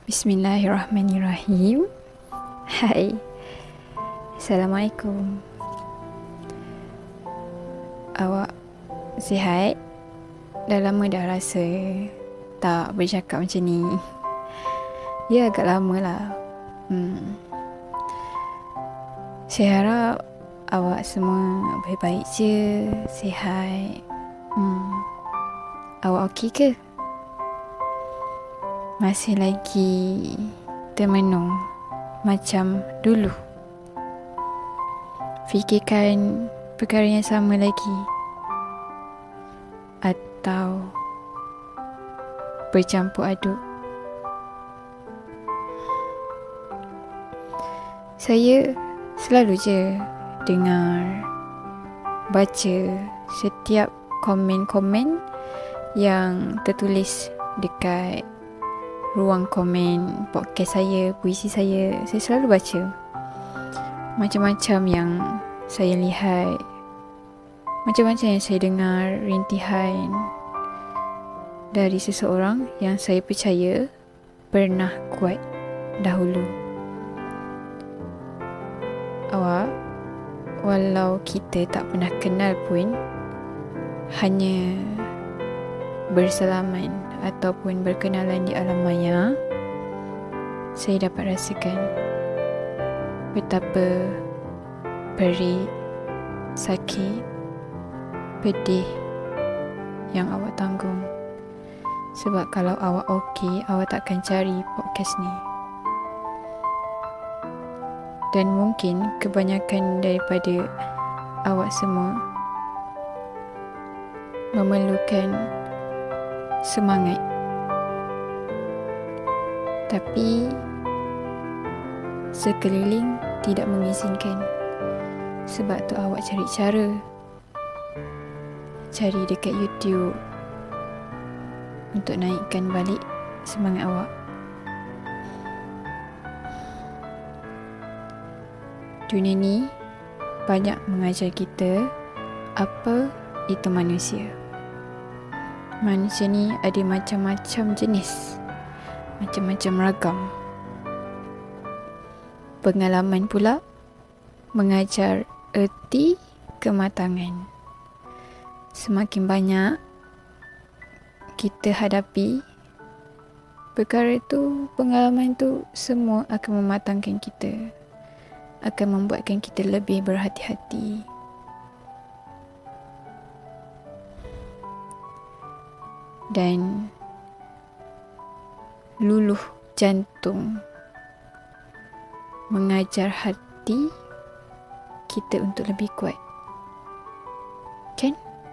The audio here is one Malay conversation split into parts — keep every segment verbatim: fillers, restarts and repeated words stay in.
Bismillahirrahmanirrahim. Hai. Assalamualaikum. Awak sihat? Dah lama dah rasa tak bercakap macam ni. Ya, agak lama lah. Hmm. Saya harap awak semua baik-baik je, sihat. Hmm. Awak okey ke? Masih lagi termenung macam dulu? Fikirkan perkara yang sama lagi? Atau bercampur aduk? Saya selalu je dengar, baca setiap komen-komen yang tertulis dekat ruang komen podcast saya, puisi saya. Saya selalu baca macam-macam yang saya lihat, macam-macam yang saya dengar, rintihan dari seseorang yang saya percaya pernah kuat dahulu. Awak, walau kita tak pernah kenal pun, hanya bersalaman ataupun berkenalan di alam maya, saya dapat rasakan betapa perih, sakit, pedih yang awak tanggung. Sebab kalau awak okey, awak takkan cari podcast ni. Dan mungkin kebanyakan daripada awak semua memerlukan semangat, tapi sekeliling tidak mengizinkan. Sebab tu awak cari cara, cari dekat YouTube untuk naikkan balik semangat awak. Dunia ni banyak mengajar kita apa itu manusia. Manusia ni ada macam-macam jenis, macam-macam ragam. Pengalaman pula mengajar erti kematangan. Semakin banyak kita hadapi perkara tu, pengalaman tu semua akan mematangkan kita, akan membuatkan kita lebih berhati-hati. Dan luluh jantung mengajar hati kita untuk lebih kuat, kan?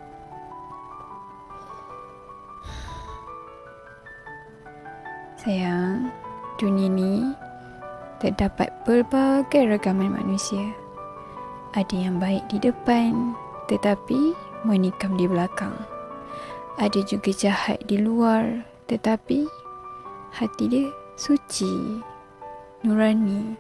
Sayang, dunia ni terdapat pelbagai ragaman manusia. Ada yang baik di depan tetapi menikam di belakang. Ada juga jahat di luar tetapi hati dia suci, nurani.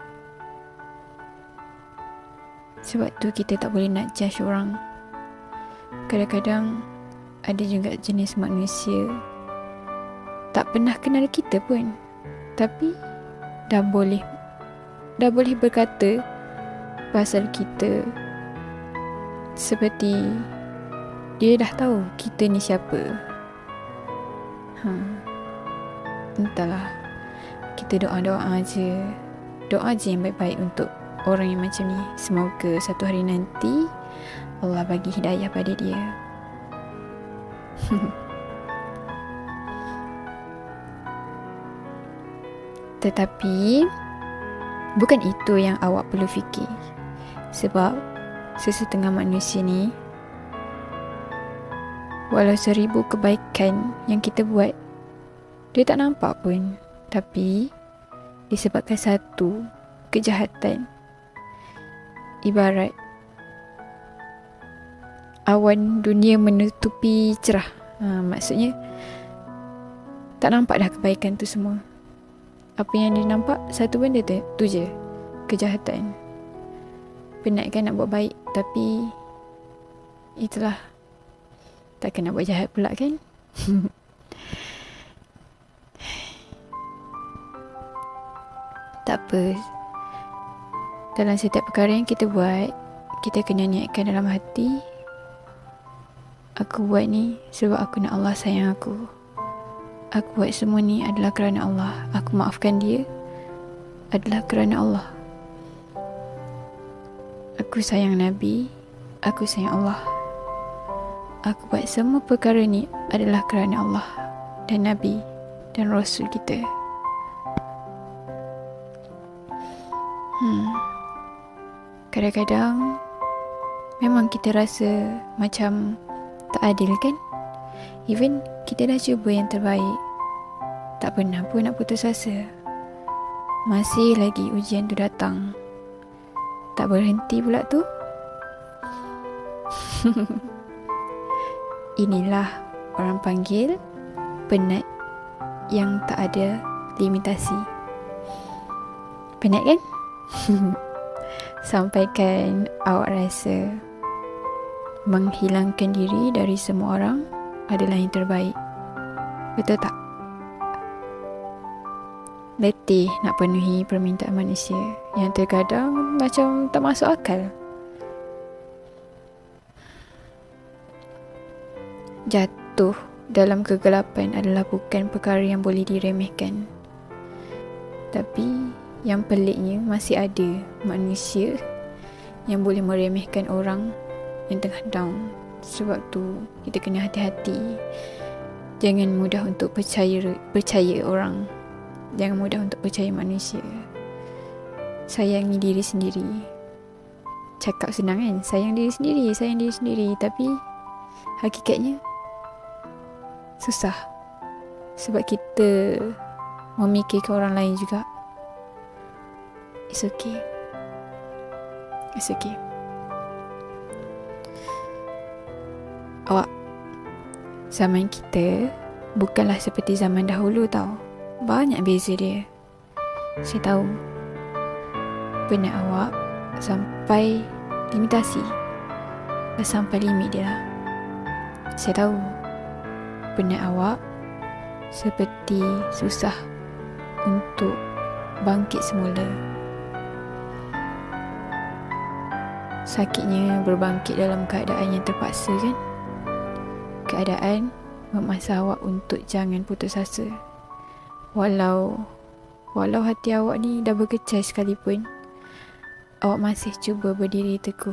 Sebab tu kita tak boleh nak judge orang. Kadang-kadang ada juga jenis manusia tak pernah kenal kita pun, tapi dah boleh dah boleh berkata pasal kita seperti dia dah tahu kita ni siapa. Ha. Entahlah. Kita doa-doa je. Doa je yang baik-baik untuk orang yang macam ni. Semoga satu hari nanti Allah bagi hidayah pada dia. Tetapi bukan itu yang awak perlu fikir. Sebab sesetengah manusia ni, walau seribu kebaikan yang kita buat, dia tak nampak pun. Tapi disebabkan satu kejahatan, ibarat awan dunia menutupi cerah. Ha, maksudnya tak nampak dah kebaikan tu semua. Apa yang dia nampak, satu benda tu, tu je, kejahatan. Penat kan nak buat baik, tapi itulah, takkan nak buat jahat pula kan. Tak apa. Dalam setiap perkara yang kita buat, kita kena niatkan dalam hati, aku buat ni sebab aku nak Allah sayang aku. Aku buat semua ni adalah kerana Allah. Aku maafkan dia adalah kerana Allah. Aku sayang Nabi, aku sayang Allah. Aku buat semua perkara ni adalah kerana Allah dan Nabi dan Rasul kita. Hmm. Kadang-kadang memang kita rasa macam tak adil kan? Even kita dah cuba yang terbaik, tak pernah pun nak putus asa. Masih lagi ujian tu datang. Tak berhenti pula tu. Inilah orang panggil penat yang tak ada limitasi. Penat kan? Sampaikan awak rasa menghilangkan diri dari semua orang adalah yang terbaik. Betul tak? Letih nak penuhi permintaan manusia yang terkadang macam tak masuk akal. Jatuh dalam kegelapan adalah bukan perkara yang boleh diremehkan. Tapi yang peliknya masih ada manusia yang boleh meremehkan orang yang tengah down. Sebab tu kita kena hati-hati. Jangan mudah untuk percaya percaya orang. Jangan mudah untuk percaya manusia. Sayangi diri sendiri. Cakap senang kan? Sayang diri sendiri, sayang diri sendiri. Tapi hakikatnya susah. Sebab kita memikirkan orang lain juga. It's okay. It's okay. Awak, zaman kita bukanlah seperti zaman dahulu tau. Banyak beza dia. Saya tahu penat awak sampai limitasi. Dah sampai limit dia lah. Saya tahu penat awak seperti susah untuk bangkit semula. Sakitnya berbangkit dalam keadaan yang terpaksa kan? Keadaan memaksa awak untuk jangan putus asa. Walau Walau hati awak ni dah berkecai sekalipun, awak masih cuba berdiri teguh.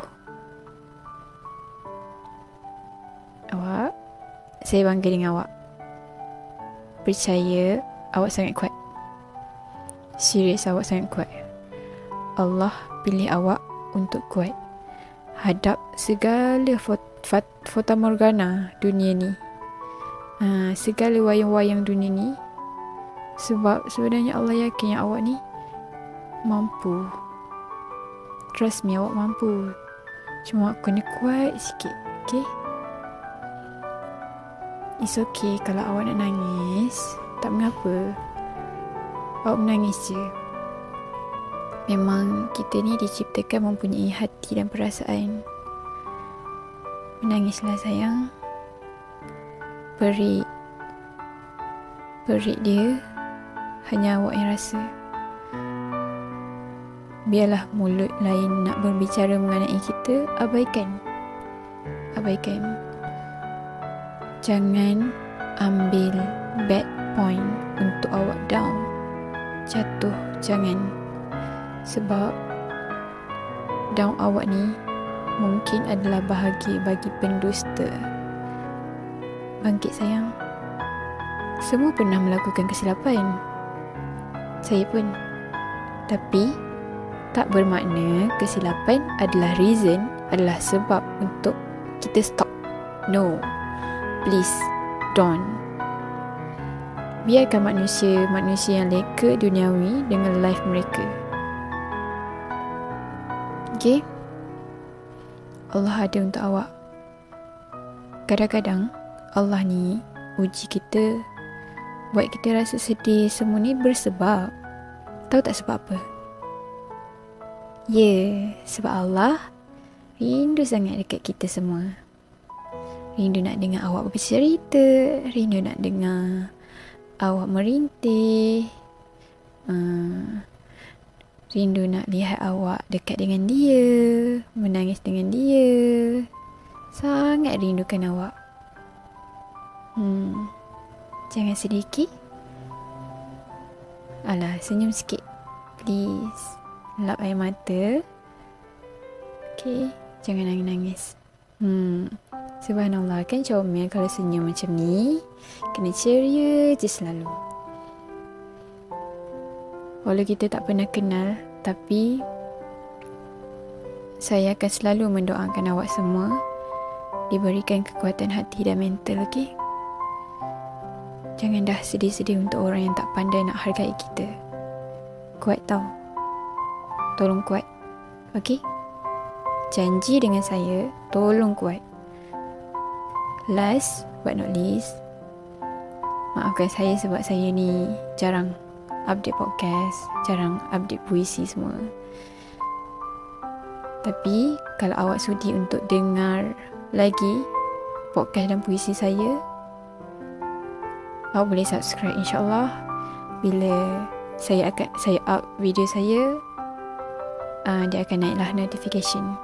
Awak, saya bangga dengan awak. Percaya awak sangat kuat. Serius, awak sangat kuat. Allah pilih awak untuk kuat hadap segala fot, fat, fata morgana dunia ni, ha, segala wayang-wayang dunia ni. Sebab sebenarnya Allah yakin yang awak ni mampu. Trust me, awak mampu. Cuma kena kuat sikit. Okay? It's okay kalau awak nak nangis. Tak mengapa. Awak menangis je. Memang kita ni diciptakan mempunyai hati dan perasaan. Menangislah sayang. Perik. Perik dia hanya awak yang rasa. Biarlah mulut lain nak berbicara mengenai kita, abaikan. Abaikan. Jangan ambil bad point untuk awak down. Jatuh, jangan. Sebab down awak ni mungkin adalah bahagia bagi pendusta. Bangkit sayang. Semua pernah melakukan kesilapan. Saya pun. Tapi tak bermakna kesilapan adalah reason, adalah sebab untuk kita stop. No. Please don't. Biarkan manusia-manusia yang leka duniawi dengan life mereka. Okay? Allah ada untuk awak. Kadang-kadang Allah ni uji kita, buat kita rasa sedih. Semua ni bersebab. Tahu tak sebab apa? Ya, yeah, sebab Allah rindu sangat dekat kita semua. Rindu nak dengar awak bercerita, rindu nak dengar awak merintih, uh, Rindu nak lihat awak dekat dengan dia, menangis dengan dia. Sangat rindukan awak. Hmm, jangan sedikit. Alah, senyum sikit. Please. Lap air mata. Okay, jangan nangis-nangis. Hmm, subhanallah, kan comel kalau senyum macam ni. Kena ceria je selalu. Walau kita tak pernah kenal, tapi saya akan selalu mendoakan awak semua diberikan kekuatan hati dan mental, okey? Jangan dah sedih-sedih untuk orang yang tak pandai nak hargai kita. Kuat tau. Tolong kuat. Okey? Janji dengan saya, tolong kuat. Last but not least, maafkan saya sebab saya ni jarang update podcast, jarang update puisi semua. Tapi kalau awak sudi untuk dengar lagi podcast dan puisi saya, awak boleh subscribe, insyaAllah. Bila saya akan saya up video saya, uh, dia akan naiklah notification.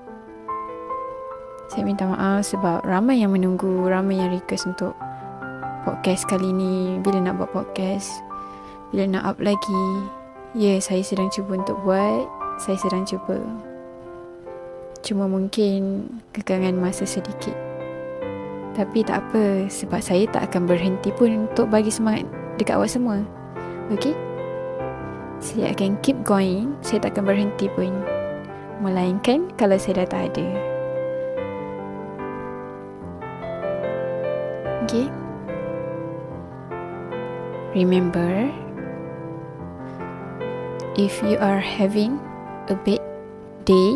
Saya minta maaf sebab ramai yang menunggu, ramai yang request untuk podcast kali ni. Bila nak buat podcast, bila nak up lagi. Ya, yeah, saya sedang cuba untuk buat. Saya sedang cuba. Cuma mungkin kekangan masa sedikit. Tapi tak apa, sebab saya tak akan berhenti pun untuk bagi semangat dekat awak semua. Okay? Saya akan keep going. Saya tak akan berhenti pun. Melainkan kalau saya dah tak ada. Okay? Remember, if you are having a bad day,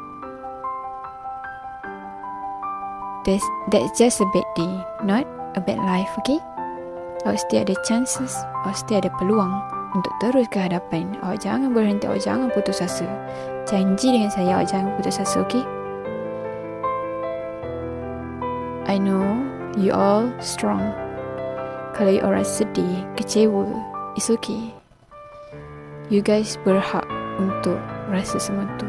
that's, that's just a bad day, not a bad life, okay? Awak still ada chances, awak still ada peluang untuk terus ke hadapan. Awak jangan berhenti, awak jangan putus asa. Janji dengan saya, awak jangan putus asa, okay? I know you all strong. Kalau you orang sedih, kecewa, it's okay. You guys berhak untuk rasa semua tu.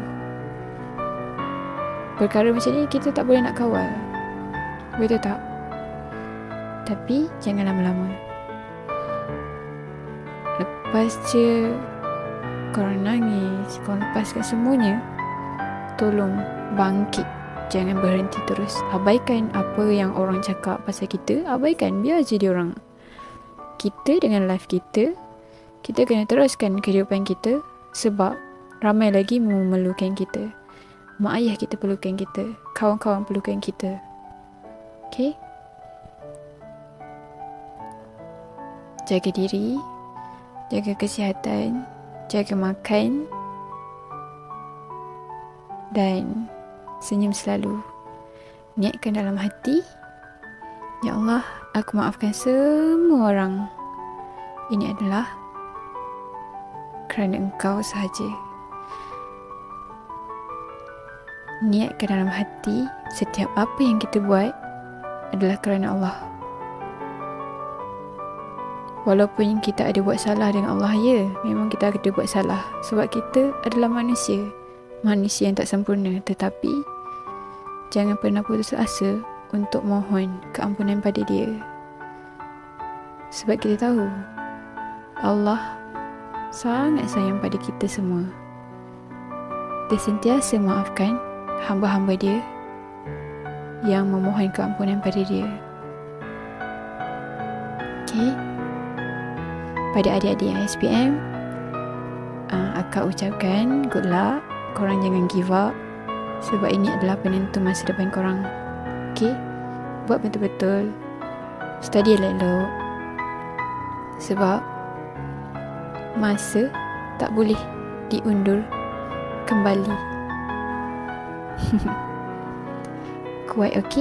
Perkara macam ni kita tak boleh nak kawal, betul tak? Tapi jangan lama-lama. Lepas je korang nangis, korang lepaskan semuanya, tolong bangkit. Jangan berhenti terus. Abaikan apa yang orang cakap pasal kita. Abaikan, biar je dia orang. Kita dengan life kita, kita kena teruskan kehidupan kita. Sebab ramai lagi memerlukan kita. Mak ayah kita perlukan kita, kawan-kawan perlukan kita. Okay? Jaga diri, jaga kesihatan, jaga makan, dan senyum selalu. Niatkan dalam hati, ya Allah, aku maafkan semua orang. Ini adalah kerana Engkau sahaja. Niatkan dalam hati, setiap apa yang kita buat adalah kerana Allah. Walaupun kita ada buat salah dengan Allah, ya, memang kita ada buat salah. Sebab kita adalah manusia. Manusia yang tak sempurna. Tetapi jangan pernah putus asa untuk mohon keampunan pada Dia. Sebab kita tahu Allah sangat sayang pada kita semua. Dia sentiasa maafkan hamba-hamba Dia yang memohon keampunan pada Dia. Okay? Pada adik-adik yang S P M, uh, akak ucapkan good luck. Korang jangan give up, sebab ini adalah penentu masa depan korang. Okay? Buat betul-betul. Study elok-elok. Sebab masa tak boleh diundur kembali. Kuat, okay?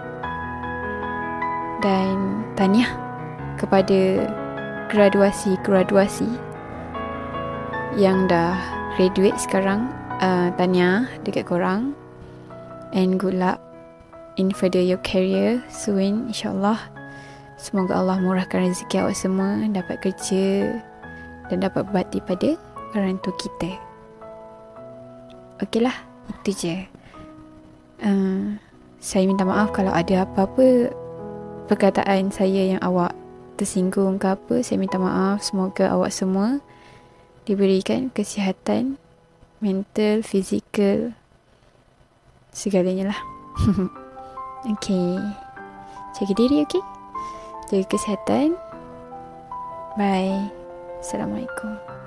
Dan tahniah kepada graduasi-graduasi yang dah graduate sekarang. Uh, tahniah dekat korang. And good luck in further your career soon, insyaAllah. Semoga Allah murahkan rezeki awak semua, dapat kerja dan dapat berbakti pada orang tua kita. Okey lah, itu je. Uh, saya minta maaf kalau ada apa-apa perkataan saya yang awak tersinggung ke apa. Saya minta maaf. Semoga awak semua diberikan kesihatan mental, fizikal, segalanya lah. Okay. Jaga diri, okay? Jaga kesihatan. Bye. Assalamualaikum.